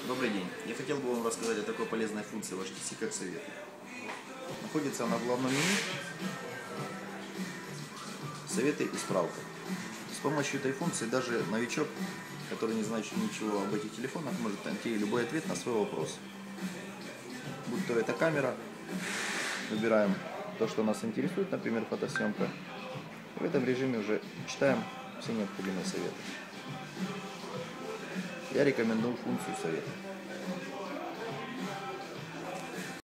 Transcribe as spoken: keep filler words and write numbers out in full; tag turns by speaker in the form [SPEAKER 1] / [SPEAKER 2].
[SPEAKER 1] Добрый день. Я хотел бы вам рассказать о такой полезной функции в эйч ти си, как советы. Находится она в главном меню «Советы и справка». С помощью этой функции даже новичок, который не знает ничего об этих телефонах, может найти любой ответ на свой вопрос. Будь то это камера, выбираем то, что нас интересует, например, фотосъемка. В этом режиме уже читаем все необходимые советы. Я рекомендую функцию совета.